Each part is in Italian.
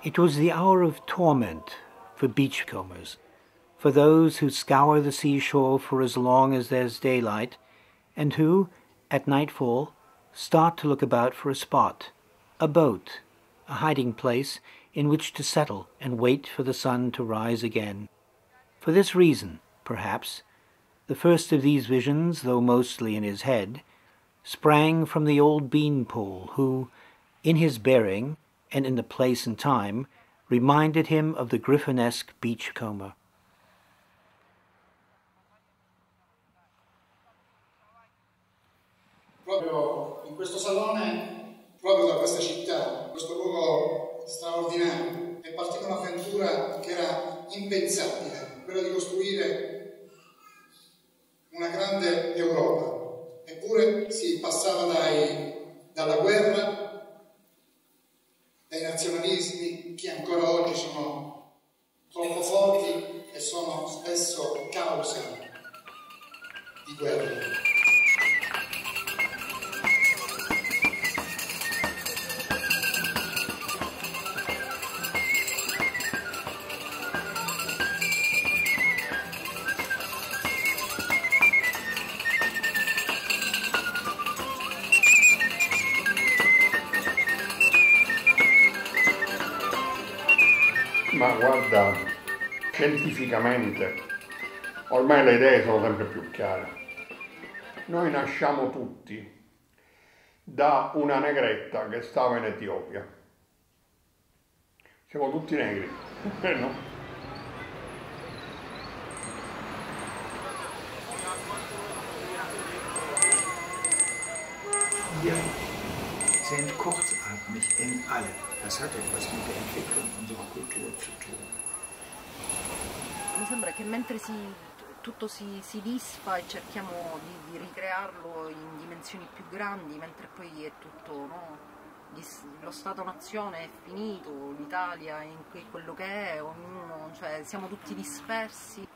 It was the hour of torment for beachcombers, for those who scour the seashore for as long as there's daylight, and who, at nightfall, start to look about for a spot, a boat, a hiding place in which to settle and wait for the sun to rise again. For this reason, perhaps, the first of these visions, though mostly in his head, sprang from the old beanpole who, in his bearing and in the place and time, reminded him of the Griffinesque beachcomber. Proprio in questo salone, proprio da questa città, questo luogo straordinario, è partita un'avventura che era impensabile, quella di costruire una grande Europa. Eppure si passava dalla guerra, dai nazionalismi che ancora oggi sono troppo forti e sono spesso causa di guerre. Ma guarda, scientificamente ormai le idee sono sempre più chiare. Noi nasciamo tutti da una negretta che stava in Etiopia. Siamo tutti negri, no? Wir sind kurzatmig in allem. Das hat etwas mit der Entwicklung unserer Kultur zu tun. Mi sembra che mentre tutto si disfa e cerchiamo di ricrearlo in dimensioni più grandi, mentre poi è tutto, no? Lo Stato-nazione è finito, l'Italia è quello che è, ognuno, cioè siamo tutti dispersi.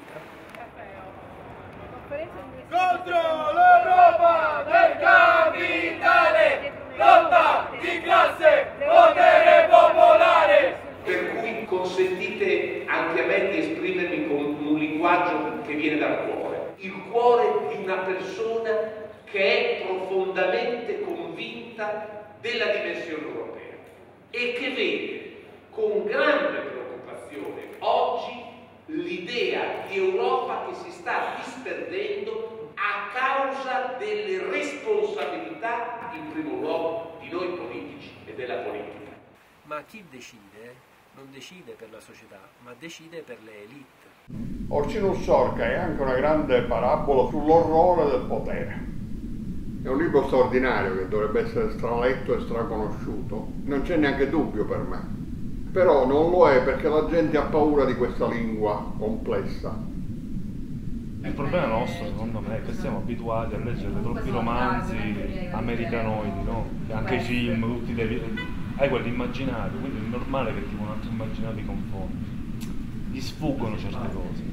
Contro l'Europa del capitale, lotta di classe, potere popolare. Per cui consentite anche a me di esprimermi con un linguaggio che viene dal cuore. Il cuore di una persona che è profondamente convinta della dimensione europea e che vede con grande preoccupazione oggi l'idea di Europa che si sta disperdendo a causa delle responsabilità, in primo luogo, di noi politici e della politica. Ma chi decide non decide per la società, ma decide per le elite. Orcinus Sorca è anche una grande parabola sull'orrore del potere. È un libro straordinario che dovrebbe essere straletto e straconosciuto. Non c'è neanche dubbio per me. Però non lo è perché la gente ha paura di questa lingua complessa. Il problema nostro, secondo me, è che siamo abituati a leggere troppi romanzi americanoidi, no? Anche i film, tutti hai quell'immaginario, quindi è normale che tipo un altro immaginario ti confondi. Gli sfuggono certe cose.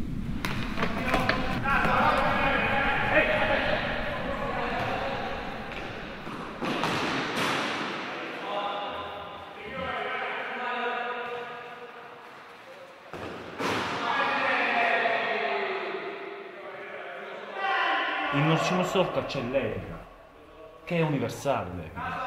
In Orcinus Sorca c'è l'etica, che è universale l'etica.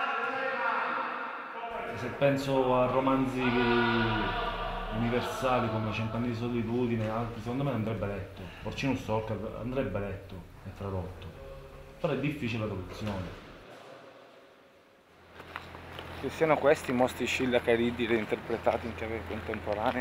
Se penso a romanzi universali come 100 anni di solitudine e altri, secondo me andrebbe letto. Orcinus Sorca andrebbe letto e tradotto. Però è difficile la traduzione. Che siano questi i mostri Scilla Cariddi reinterpretati in chiave contemporanea.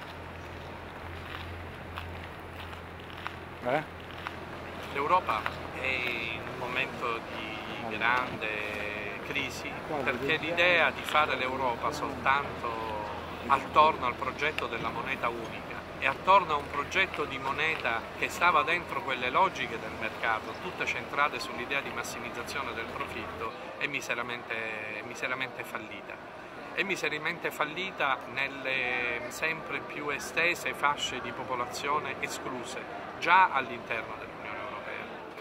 L'Europa è in un momento di grande crisi perché l'idea di fare l'Europa soltanto attorno al progetto della moneta unica e attorno a un progetto di moneta che stava dentro quelle logiche del mercato, tutte centrate sull'idea di massimizzazione del profitto, è miseramente fallita. È miseramente fallita nelle sempre più estese fasce di popolazione escluse, già all'interno dell'Unione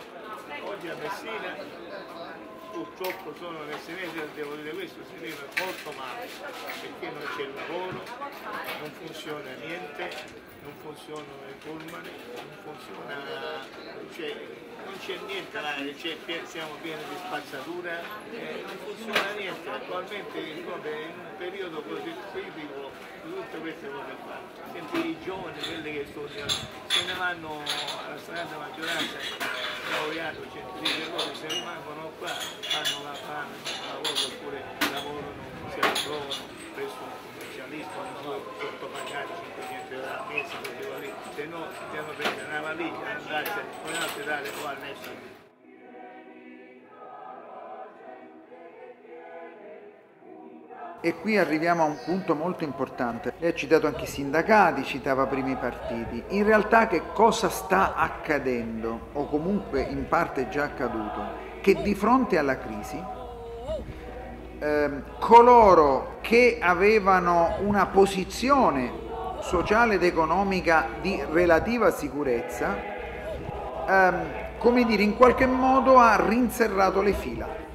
Europea. Oggi a Messina purtroppo sono nel senese, devo dire questo, si vede molto molto male, perché non c'è il lavoro, non funziona niente, non funzionano i pullman, non funziona, non c'è niente là, siamo pieni di spazzatura, non funziona niente. Attualmente in un periodo così critico tutte queste cose qua. Senti i giovani, quelli che studiano, se ne vanno alla stragrande maggioranza, laureati, scientifici, loro se rimangono qua, fanno la fame, non lavoro, oppure lavorano, si trovano presso un commercialista, non sottopagati 500 euro al mese, lì, se no devono prendere una valigia e andarsene con altri dare qua all'estero. E qui arriviamo a un punto molto importante. Lei ha citato anche i sindacati, citava prima i partiti. In realtà che cosa sta accadendo, o comunque in parte è già accaduto? Che di fronte alla crisi coloro che avevano una posizione sociale ed economica di relativa sicurezza, come dire, in qualche modo ha rinserrato le fila.